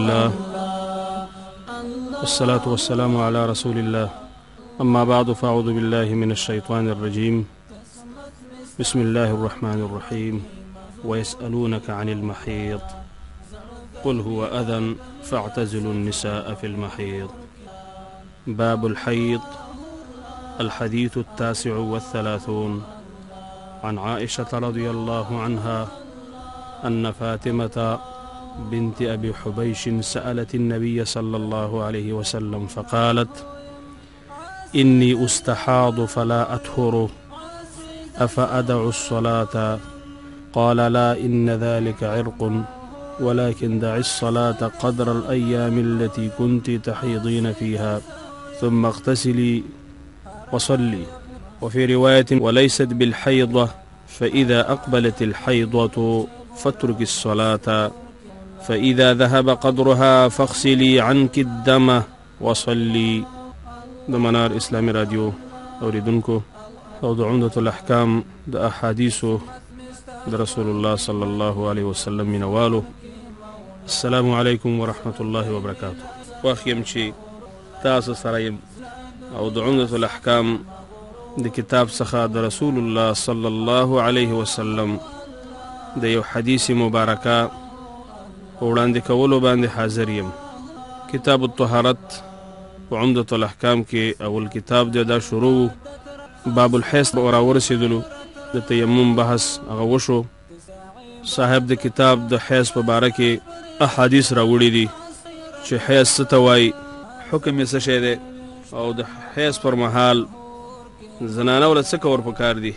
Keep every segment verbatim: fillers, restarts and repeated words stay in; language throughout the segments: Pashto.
لله والصلاة والسلام على رسول الله. أما بعد فأعوذ بالله من الشيطان الرجيم. بسم الله الرحمن الرحيم. ويسألونك عن المحيض قل هو أذى فاعتزلوا النساء في المحيض. باب الحيض. الحديث التاسع والثلاثون. عن عائشة رضي الله عنها أن فاطمة بنت أبي حبيش سألت النبي صلى الله عليه وسلم فقالت: إني أستحاض فلا أطهر أفأدع الصلاة؟ قال: لا، إن ذلك عرق، ولكن دع الصلاة قدر الأيام التي كنت تحيضين فيها، ثم اغتسلي وصلي. وفي رواية: وليست بالحيضة، فإذا أقبلت الحيضة فاترك الصلاة، فإذا ذهب قدرها فاغسلي عنك الدم وصلي. د منار اسلامي رادیو اوریدونکو او د عمدة الاحکام د احادیثو د رسول الله صلی الله علیه وسلم مینوالو، السلام علیکم ورحمة الله وبرکاته. واخیم چې تاسو سره یم او د عمدة الاحکام د کتاب څخه د رسول الله صلی الله علیه وسلم د یو حدیث مبارکه وړاندې کولو باندې حاضر یم. کتاب الطهارت په عمدة الاحکام کې اول کتاب دی، دا شروع باب الحیض راورسېدلو، د تیمم بحث هغه وشو. صاحب د کتاب د حیض په باره کې احادیث راوړي دي چې حیض څه ته وایي، حکم یې څه شی دی، او د حیض پر مهال زنانه وله څه کور پکار دي.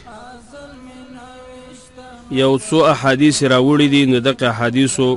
یو څو احادیث راوړي دي، نو دغه احادیثو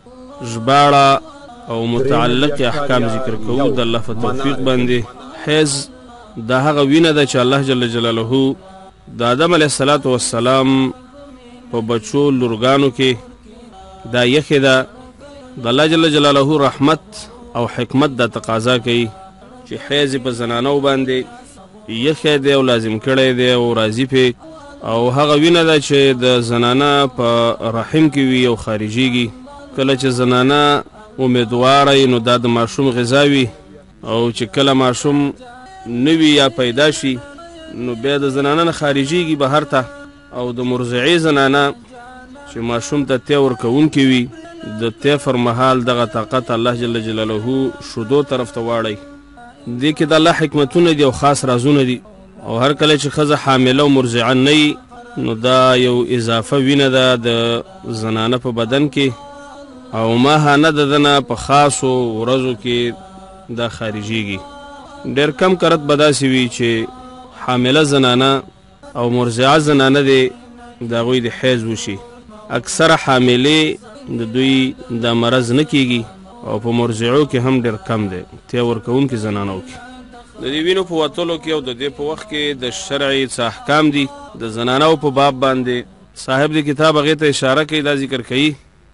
ژباړه او متعلق احکام ذکر کوو د الله په توفیق باندې. حیض دا هغه وینه ده چې الله جل جلاله د آدم علیه الصلاة والسلام په بچو لورګانو کې دا یخې ده. د الله جل جلاله رحمت او حکمت دا تقاضا کوي چې حیض په زنانو باندې یخې دی او لازم کړی دی او راضي پې، او هغه وینه ده چې د زنانه په رحم کې وي او خارجېږي. کله چې زنانه امیدواره نو دا د ماشوم غذا وي، او چې کله ماشوم نوي یا پیدا شي نو بیا د زنانه نه خارجېږي بهر ته. او د مرضعې زنانه چې ماشوم ته تی ورکوونکې وي، د تی پر مهال دغه طاقت الله جل جلاله شودو طرف ته واړی. دې کې د الله حکمتونه دي او خاص رازونه دي. او هر کله چې ښځه حامله او مرضعه نه وي نو دا یو اضافه وینه ده د زنانه په بدن کې، او ماهانه د دنه په خاصو ورځو کې دا خارجېږي. ډېر کم کرت به داسې وي چې حامله زنانه او مرضعه زنانه دی د هغوی د حیض وشي. اکثره حاملې د دوی دا مرض نه کېږي، او په مرضعو کې هم ډېر کم دی، تی ورکوونکې زنانو کې. د دې وینو په وتلو کې او د دې په وخت کې د شرعي څه احکام دي د زنانو په باب باندې صاحب د کتاب هغې ته اشاره کوي، دا ذکر کوي.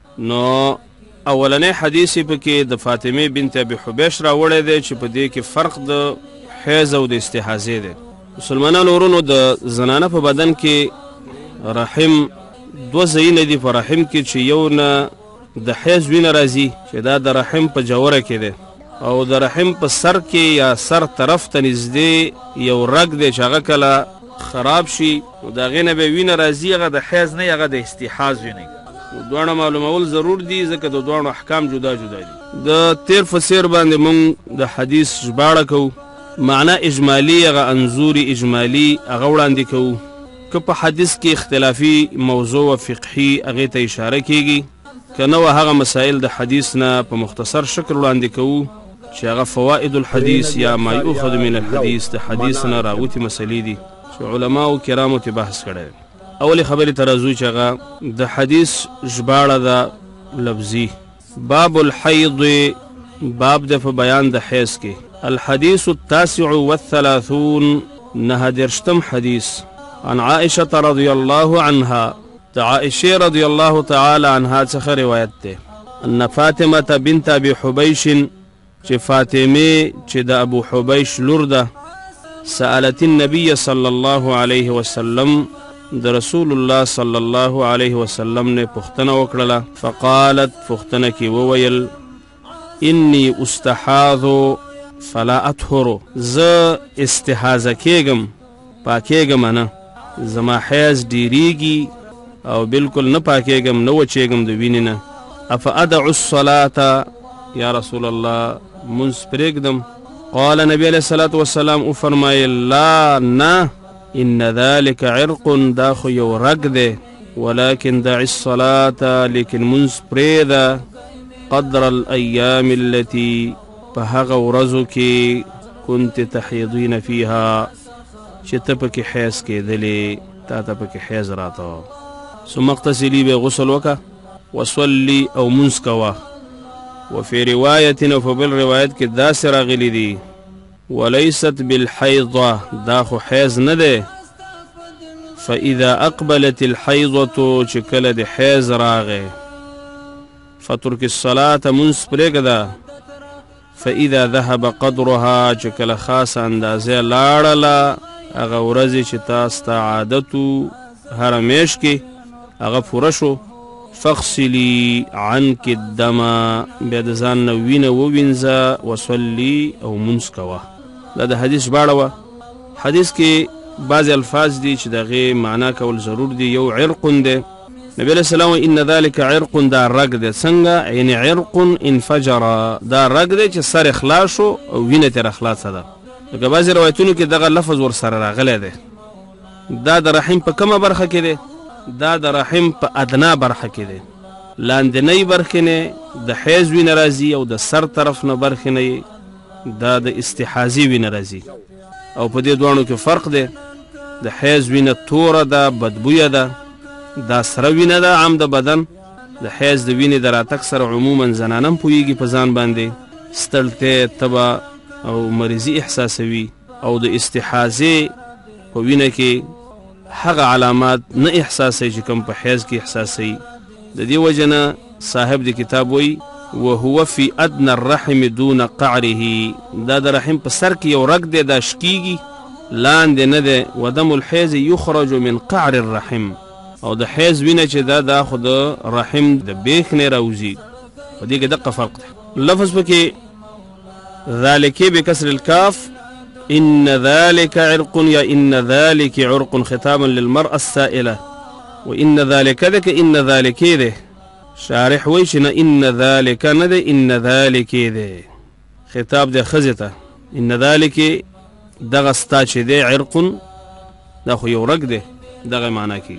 نو اولنی حدیث پکې د فاطمه بنت ابي حبيش راوړی دی چې په دې کې فرق د حیض او د استحاضې دی. مسلمانانو ورونو، د زنانه په بدن کې رحم دوه ځایونه دي په رحم کې چې یو نه د حیض وینه راځي چې دا د رحم په جووره کې دی، او د رحم په سر کې یا سر طرف ته نږدې یو رګ دی چې هغه کله خراب شي نو د هغې نه به وینه راځي، هغه د حیض نه، هغه د استحاض وینه. دواړه معلومول ضرور دي ځکه د دواړو احکام جدا جدا دي. د تیر فسیر باندې مونږ د حدیث ژباړه کوو، معنا اجمالی هغه انظوري اجمالی هغه وړاندې کوو. که په حدیث کې اختلافي موضوع و فقهي هغې ته اشاره کېږي، که نه هغه مسائل د حدیث نه په مختصر شکل وړاندې کوو چې هغه فوائد الحدیث یا ما یؤخذ من الحدیث د حدیث نه راغوتې مسلې دي چې علماو کرامو ته بحث کړی. اولی خبری ترازو چې هغه د حدیث ژباړه ده لفظي. باب الحیض، باب د په بیان د حیض کې. الحديث التاسع والثلاثون، نهه دېرشتم حدیث. عن عائشة رضي الله عنها، عائشة رضي الله تعالى عنها څخه روایت ده، ان فاطمة بنت ابي حبيش، چې فاطمه چې د ابو حبيش لور ده، سألت النبي صلى الله عليه وسلم، د رسول الله صلى الله عليه وسلم نه پوښتنه وکړه. فقالت، پوښتنه کې وویل، انی استحاذ فلا اطهر، ز استحاذه کېږم پاکېږم نه، زما حیض ډیریږي او بالکل نه پاکېږم نه وچېږم د وینې نه. افادع الصلاة یا رسول الله منځ پرېږدم؟ قال نبی علیہ الصلاة والسلام او فرمایل لا نه، ان ذلك عرق، دا خو یو رګ دی، ولكن دع الصلاة، لیکن منځ پرېږده، قدر الایام التي، په هغه ورځو کې كنت تحیضین فیها چې ته پکې حیض کېدلې، تا ته پکې حیض راته. ثم اغتسلي، به غسل وکه، وصلي او منځ کوه. وفي روایت، او په بل روایت کې داسې راغلی دي وليست بالحیضه، دا خو حیض نه دی. فاذا اقبلت الحیضه، چې کله د حیض راغی، فترک الصلاة، منځ پرېږده. فاذا ذهب قدرها، چې کله خاصه اندازه لاړله، هغه ورځې چې تا ستا عادتو هره میاشت کې هغه پوره شو، فاغسلي عنك الدم، بیا د ځان نه وینه ووینځه، وصلي او منځ کوه. دا د حدیث ژباړه وه. حدیث کې بعضې الفاظ دي چې د هغې معنا کول ضرور دي. یو عرق دی، نبی علیہ السلام ان ذلك عرق، دا رګ دی. څنګه؟ یعنی عرق انفجر، دا رګ دی چې سر اخلاص شو او وینه ترې خلاصه ده. لکه بعضې روایتونو کې دغه لفظ ورسره راغلی دی. دا د رحم په کومه برخه کې دی؟ دا د رحم په ادنا برخه کې دی. لاندنۍ برخې نه د حیض وینه راځي او د سر طرف نه برخې نه دا د استحاضې وینه راځي. او په دې دواړو کې فرق دی. د حیض وینه توره ده، بدبویه ده، دا سره وینه ده عام د بدن. د حیض د وینې د راتګ سره عموما زنانه هم پوهېږي په ځان باندې، ستړتیا، تبه او مریضي احساسوي. او د استحاضې په وینه کې هغه علامات نه احساسوي چې کوم په حیض کې احساسوي. د دې وجه نه صاحب د کتاب وایي وهو فی ادنى الرحم دون قعره، دا د رحم په سر کې یو رګ دی، دا شکیږي، لاندې نه دی. ودم الحیض یخرج من قعر الرحم، او د حیض وینه چې دا دا خو د رحم د بیخ نه راوځي. په دې کې دقه فرق دی. لفظ پکې ذالک بکسر الکاف، ان ذلك عرق، یا ان ذلك عرق، خطابا للمرأة السائلة. وان ذلك ذك ان ذلك ده شارح ویش نه ان ذلك نه ده، ان ذلك ده خطاب ده خزته. ان ذلك دغه ستا چې ده عرق، دا خو یو رګ ده، دغه معنا کوي.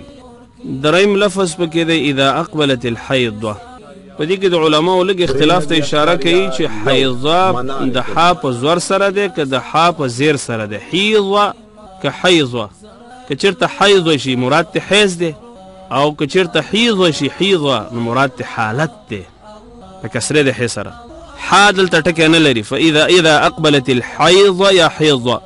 دریم لفظ پکې ده اذا اقبلت الحیضه. په دې کې د علماو لږ اختلاف ته اشاره کوي چې حیضه د حا په زور سره ده که د حا په زیر سره ده. حیضه که حیضه، که چېرته حیض شي مراد ته حیض ده، او که چېرته حیض شي حیضه نو مراد ته حالت ده په کسره د حی سره. حا دلته ټکی نه لري. فاذا اذا اقبلت الحیضه یا حیضه،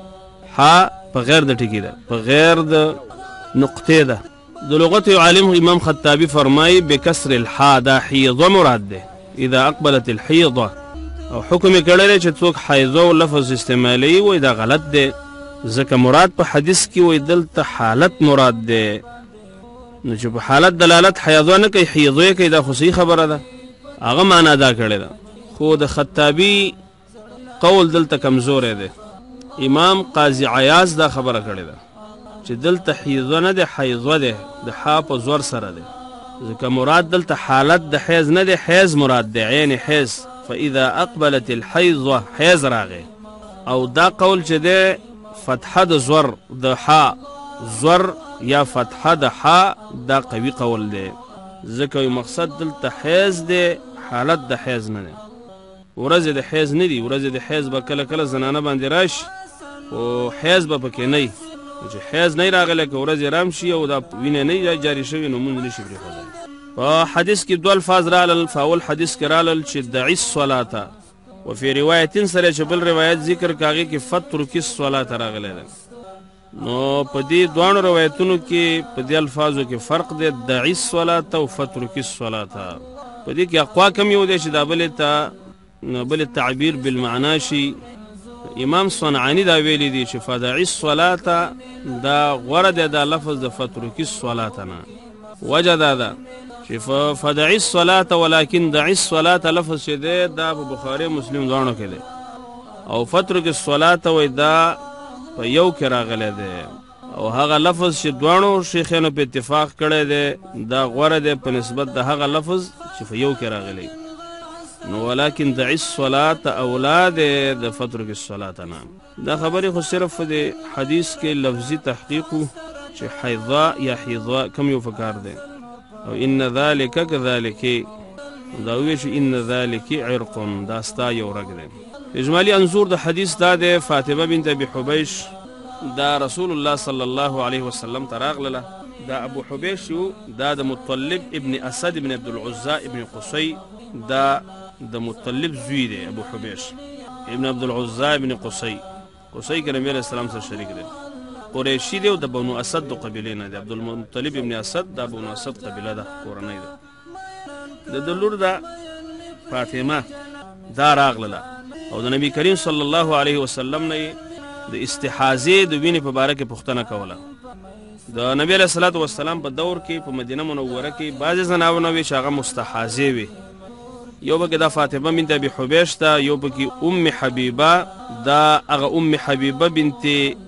حا په غیر د ټکی ده، په غیر د نقطې ده. د لغت عالم امام خطابی فرمای بکسر الحا، دا حیضه مراد ده. اذا اقبلت الحیضه، او حکم کړی چې څوک حیضه او لفظ استعمالوي وای دا غلط ده، ځکه مراد په حدیث کې وای دلته حالت مراد ده. نو چې په حالت دلالت حیضه نه کوي، حیضه کوي، دا خو صحیح خبره ده، هغه معنا دا کړی ده. خو د خطابی قول دلته کمزوری ده. امام قاضي عیاض دا خبره کړې ده چې دلته حیضه نه ده، حیضه ده، د حا په زور سره ده، ځکه مراد دلته حالت د حیض نه ده، حیض مراد ده، عین حیض. فاذا اقبلت الحیضه، حیض راغی. او دا قول چې ده فتحه د زور د حا، زور یا فتحه د حا، دا قوي قول ده، ځکه یو مقصد دلته حیض ده، حالت د حیض نه ده. ورځې د حیض نه دي، ورځې د حیض به کله کله زنانه باندې راشي او حیض به پکې نه وي. چې حیض نه راغلی که ورځې رام شي او دا وینه نه جاري شوي نو مونځ نه شي پرېښودلی. په حدیث کې دوه الفاظ رالل. په اول حدیث کې رالل چې دعي الصلاة، وفي روایتین سره چې بل روایت ذکر که هغې کې فترکي الصلاة راغلی ده. نو په دې دواړو روایتونو کې په دې الفاظو کې فرق دی، دعي الصلاة او فترکي الصلاة. په دې کې اقوا کم یو دی چې دا بلې ته بل تعبیر بالمعنا شي. امام صنعانی دا ویلی دی چې فدعي الصلاة دا غوره دی دا لفظ د فترکي الصلاة نه. وجه دا ده چې فدعي الصلاة ولكن دعي الصلاة لفظ چې دی دا په بخاري مسلم دواړو کې دی او فترک الصلاة وایي دا په یو کې راغلی دی او هغه لفظ چې دواړو شیخانو په اتفاق کړی دی دا غوره دی په نسبت د هغه لفظ چې په یو کې راغلی نو ولكن دعي الصلاة اولا دی د فترک الصلاة نه دا خبرې خو صرف د حدیث کې لفظي تحقیق چې حیضا یا حیضا کم یو فکار دی او ان ذلك كذلك دا ویش ان ذلك عرق دا ستا یو رګ دی اجمالی انظور د حدیث دا دی فاطمه بنت ابي حبیش دا رسول الله صلی الله علیه وسلم تراغله دا ابو حبیش دا د مطلب ابن اسد ابن عبد العزى ابن قصي دا د مطلب زوی دی ابو حبیش ابن عبد العزى ابن قصي قصي کې نبی علیہ السلام سره شریک دی قریشی دی او د بنو اسد د قبیله نه دی عبد المطلب ابن اسد دا بنو اسد قبیله ده کورنۍ ده د لور دا فاطمه دا راغله او د نبی کریم صلی الله علیه وسلم نه د استحاضه د وینې په باره کې پوښتنه کوله د نبی علیه الصلاة والسلام په دور کې په مدینه منوره کې بعضې زناونه وي چې هغه مستحاضې وي یو پکې دا فاطمه بنت ابي حبیش ده یو پکې ام حبیبه دا هغه ام حبیبه بنت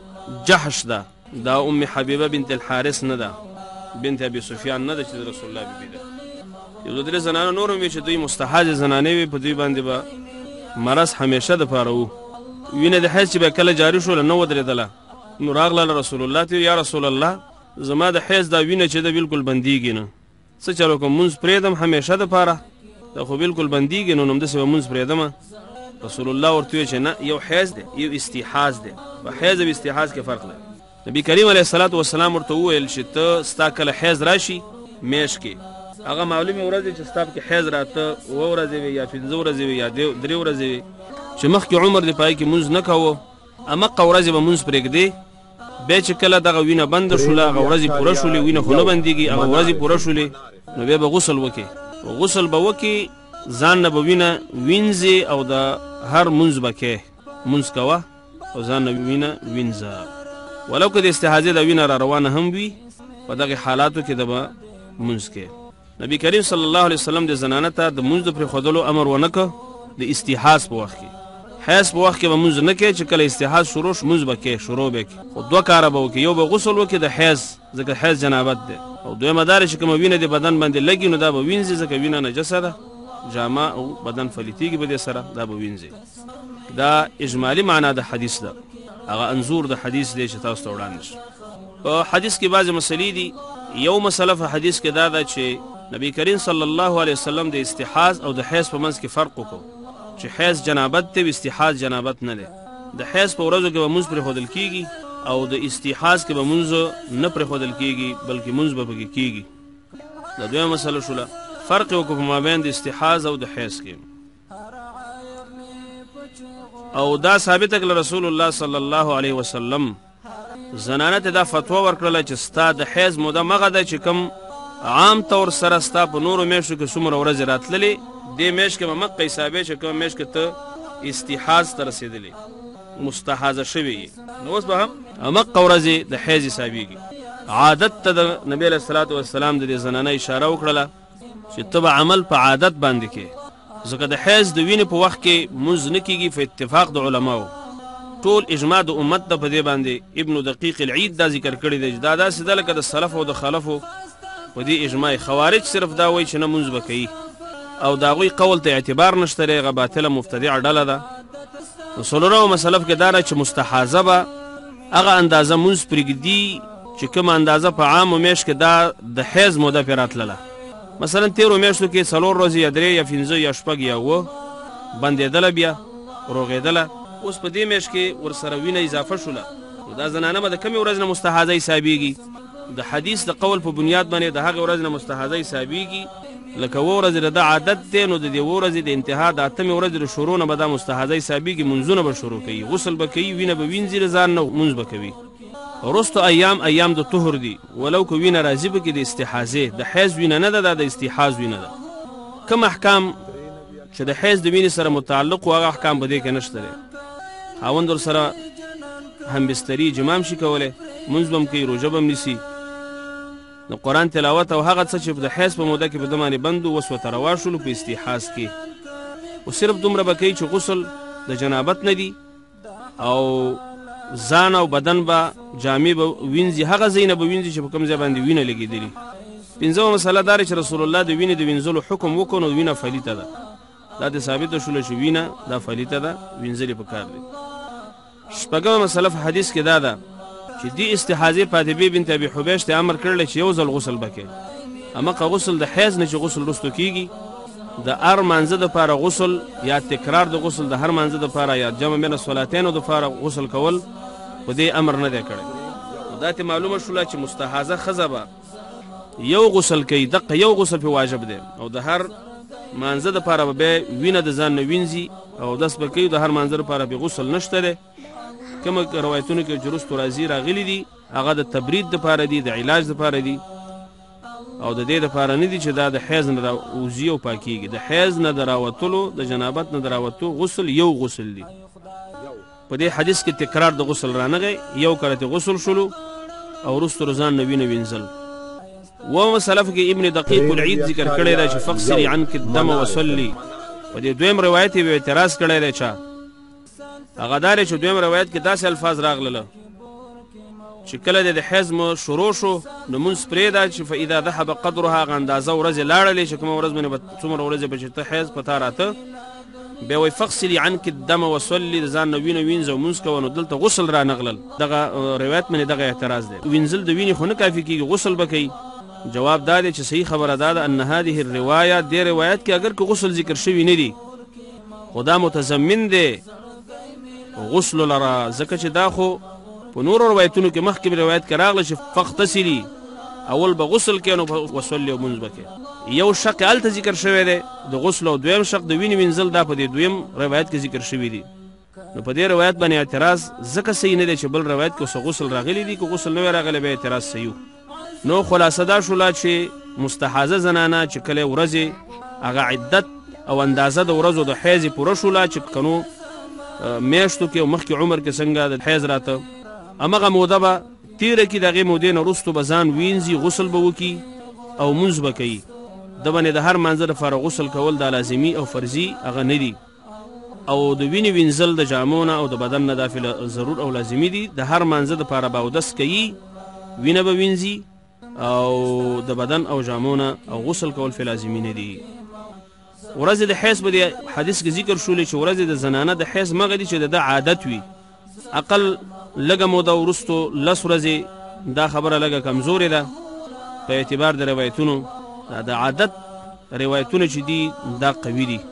جحش ده دا ام حبیبه بنت الحارث نه ده بنت ابي سفیان نه ده چې رسول الله بیبي ده یو درې زنانه نور هم چې دوی مستحاضې زنانې وي په دوی باندې به مرض همیشه د پاره و وینه د حیض چې به کله جاری شوله نه ودرېدله نو راغله رسول الله ته یا رسول الله زما د حیض دا وینه چې ده بالکل بندیږي نه څه چلو کوم مونځ پرېږدم همیشه د پاره دا خو بالکل بندیږي نو همداسې به مونځ پرېږدمه رسول الله ورته وویل چې نه یو حیض دی یو استحاض دی په حیض او استحاض کې فرق دی نبي کریم علیه الصلاة والسلام ورته وویل چې ته ستا کله حیض راشي میاشت کې هغه معلومې ورځې چې ستا پکې حیض راته اووه ورځې وي یا پنځه ورځې وي یا درې ورځې وي چې مخکې عمر دې پای کې مونځ نه کوو امقه ورځې به مونځ پرېږدې بیا چې کله دغه وینه بنده شوله هغه ورځې پوره شولې وینه خو نه بندېږي هغه ورځې پوره شولې نو بیا به غسل وکړې غسل به وکړي ځان نه به وینه وینځې او د هر مونځ به کې مونځ کوه او ځان نه وینه وینځه ولو که د استحاضې د وینه را روانه هم وي په دغې حالاتو کې د به مونځ کې نبی کریم صلی الله علیه وسلم د زنانه ته د مونځ د پرېښودلو امر ونه که د استحاض په وخت کې حیض په وخت کې به مونځ نه کوې چې کله استحاض شروع شو مونځ به کې شروع به کړي خو دوه کاره به وکړي یو به غسل وکړي د حیض ځکه حیض جنابت دی او دویمه دا چې کومه وینه د بدن باندې لګي نو دا به وینځي ځکه وینه نجسه ده جامه او بدن فلیتیږي به دې سره دا به وینځي دا اجمالی معنا د حدیث ده هغه انظور د حدیث دی چې تاسو ته وړاندې شي په حدیث کې بعضې مسلې دي یو مسله په حدیث کې دا ده چې نبی کریم صلی الله علیه وسلم د استحاض او د حیض په منځ کې فرق وکړو چې حیض جنابت دی او استحاض جنابت نه دی د حیض په ورځو کې به مونځ پرېښودل کېږي او د استحاض کې به مونځ نه پرېښودل کېږي بلکې مونځ به پکې کېږي دا دویمه مسله شوله فرق یې وکړو په مابین د استحاض او د حیض کې او دا ثابته کړله رسول الله صلی الله علیه وسلم زنانه ته دا فتوا ورکړله چې ستا د حیض موده مغه ده چې کوم عام طور سره ستا په نورو میاشتو کې څومره ورځې راتللې دې میاشت کې به مقه حسابې چې کومه میاشت کې ته استحاض ته رسېدلې مستحاضه شوې یې نو اوس به هم مقه ورځې د حیض حسابېږي عادت ته د نبي علیه الصلاة والسلام د دې زنانه اشاره وکړله چې ته به عمل په عادت باندې کې ځکه د حیض د وینې په وخت کې مونځ نه کېږي په اتفاق د علماو ټول اجماع د امت ده په دې باندې ابن دقیق العید دا ذکر کړی دی دا داسې ده لکه د سلف او د خلفو په دې اجماع خوارج صرف دا وایي چې نه مونځ به کوي او د هغوی قول ته اعتبار نشته دی هغه باطله مبتدعه ډله ده نو څلورمه مسلف کې دا ده چې مستحاضه به هغه اندازه مونځ پرېږدي چې کومه اندازه په عامو میاشت کې دا د حیض موده پرې راتلله مثلا تیرو میاشتو کې څلور ورځې یا درې یا پنځه یا شپږ یا اووه بندېدله بیا روغېدله اوس په دې میاشت کې ورسره وینه اضافه شوله نو دا زنانه به د کمې ورځې نه مستحاضه حسابېږي د حدیث د قول په بنیاد باندې د هغې ورځې نه مستحاضه حسابېږي لکه اووه ورځې د ده عادت دی نو د دې اووه ورځې د انتها د اتمې ورځې د شروع نه به دا مستحاضه حسابېږي مونځونه به شروع کوي غسل به کوي وینه به وینځي د ځان نه مونځ به کوي وروستو ایام ایام د طهر دي ولو که وینه راځي پکې د استحاضې د حیض وینه نه ده دا د استحاض وینه ده کوم احکام چې د حیض د وینې سره متعلق و هغه احکام په دې کې نشته دی خاوند ورسره همبستري جمام شي کولی مونځ به هم کوي روژه به هم نیسي د قرآن تلاوت او هغه څه چې د حیض په موده کې په ده باندې بند و اوس ورته روا شولو په استیحاز کې او صرف دومره به کوي چې غسل د جنابت نه دي او ځان او بدن به جامې به وینځي هغه ځای نه به وینځي چې په کوم ځای باندې وینه لګېدلي پنځمه مسله دا چې رسول الله د وینې د وینځلو حکم وکړو نو وینه فلیته ده دا د ثابته شوله چې وینه دا فلیته ده وینځل یې پکار دی شپږمه مسله په حدیث کې دا ده چې دې استحاضې فاطمې بنت ابي حبیش ته امر کړلی چې یو ځل غسل بکې همغه غسل د حیض نه چې غسل وروستو کېږي د هر مانځه دپاره غسل یا تکرار د غسل د هر مانځه دپاره یا جمع بین الصلاتینو دپاره غسل کول خو دې امر نه دی کړی دا ته معلومه شوله چې مستحاضه ښځه به یو غسل کوي دقه یو غسل پې واجب دی او د هر مانځه دپاره به بیا وینه د ځان نه وینځي او دس به کوي د هر مانځه دپاره بې غسل نشته دی کومه روایتونو کې چې وروستو راځي راغلي دي هغه د تبرید دپاره دي د علاج دپاره دي او د دې دپاره نه دي چې دا د حیض نه راوځي او پاکېږي د حیض نه د راوتلو د جنابت نه د راوتو غسل یو غسل دی په دې حدیث کې تکرار د غسل رانغی یو کله غسل شلو او وروستو رضان نه وینه وینځل و مسلف کې ابن دقیق العید ذکر کړی دی چې فغسلي عنک الدم وصلي په دې دویم روایت یې اعتراض کړی دی چا هغه دا دی چې دویم روایت کې داسې الفاظ راغلله چې کله د حیض مو شروع شو نو مونځ پرېږده چې فاذا ذهب قدرها هغه اندازه ورځې لاړلې چې کومه ورځ باندې به څومره ورځې به چې ته حیض په تا راته بیا وایي فغسلي عنک الدم وصلي د ځان نه وینه وینځه او مونځ کوه نو دلته غسل رانغلل دغه روایت باندې دغه اعتراض دی وینځل د وینې خو نه کافي کېږي غسل به کوي جواب دا دی چې صحیح خبره دا ده ان هذه الروایه دې روایت کې اگر که غسل ذکر شوي نه دي خو دا متضمن دی غسل لره ځکه چې دا خو په نورو روایتونو کې مخکې روایت کې راغله چې فغتسلي اول به غسل کوې نو وصلي او مونځ به کوې یو شق هلته ذکر شوی دی د غسل او دویم شق د وینې وینځل دا په دې دویم روایت کې ذکر شوي دي نو په دې روایت باندې اعتراض ځکه صحیح نه دی چې بل روایت کې اوس غسل راغلی دي که غسل نه وی راغلی بیا اعتراض صحیح نو خلاصه دا شوله چې مستحاضه زنانه چې کله ورځې هغه عدت او اندازه د ورځو د حیض پوره شوله چې کنو میاشتو کې او مخکې عمر کې څنګه د حیض راته همغه موده به تیره کړي د هغې مودې نه وروستو به ځان وینځي غسل به وکړي او مونځ به کوي ده باندې د هر مانځه دپاره غسل کول دا لازمي او فرضي هغه نه دي او د وینې وینځل د جامو نه او د بدن نه دا ضرور او لازمي دي د هر مانځه دپاره به اودس کوي وینه به وینځي او د بدن او جامو نه او غسل کول فی لازمي نه دي ورځې د حیض په دې حدیث کې ذکر شولې چې ورځې د زنانه د حیض مغه دي چې د ده عادت وي اقل لږه موده وروستو لس ورځې دا خبره لږه کمزورې ده په اعتبار د روایتونو د عادت روایتونه چې دي دا قوي دي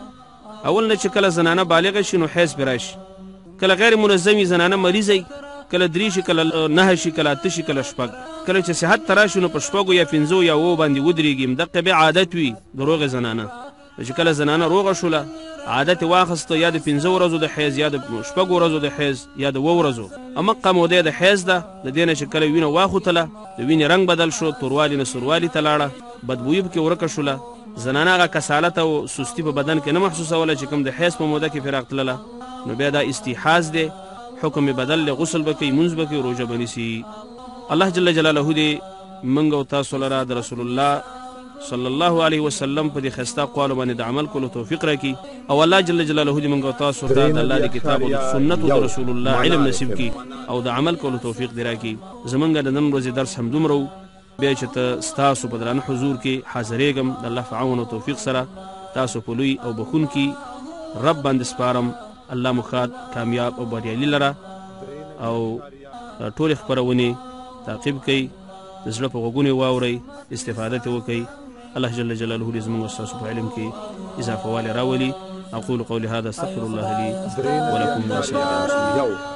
اول نه چې کله زنانه بالغه شي نو حیض پرې راشي کله غیر منظمي زنانه مریضی کله درې شي کله نهه شي کله اته شي کله شپږ کله چې صحت ته راشي نو په شپږو یا پنځو یا اوو باندې ودرېږي همدقې بیا عادت وي د روغې زنانه چې کله زنانه روغه شوله عادت یې واخیسته یا د پنځه ورځو د حیض یا د شپږو ورځو د حیض یا د اووه ورځو همغه موده د حیض ده د دې نه چې کله وینه واخوتله د وینې رنګ بدل شو توروالي نه سوروالي ته لاړه بدبویي پکې ورکه شوله زنانه هغه کسالت او سستی په بدن کې نه محسوسوله چې کوم د حیض په موده کې فراق تلله نو بیا دا استیحاز دی حکم بدل غسل به کوي مونځ به کوي روژه به نیسي الله جل جلاله دې موږ او تاسو لره د رسول الله صلی الله علیه وسلم په دې ښایسته اقوالو باندې د عمل کولو توفیق راکړي او الله جل جلاله دې موږ او تاسو ته د الله د کتاب او د سنت او د رسول الله علم نصیب کړي او د عمل کولو توفیق دې راکړي زموږ د نن ورځې درس همدومره و بیا چې ته ستاسو په درانه حضور کې حاضرېږم د الله په عون او توفیق سره تاسو په لوی او بخونکي رب باندې سپارم الله مخاد کامیاب او بریالي لره او ټولې خپرونې تعقیب کوي د زړه په غوږونې واورئ استفاده ترې وکړئ الله جل جلاله دې زموږ ستاسو په علم کې اضافه والی راولي اقول قولي هذا استغفر الله لي ولكم ولسائر المسلمين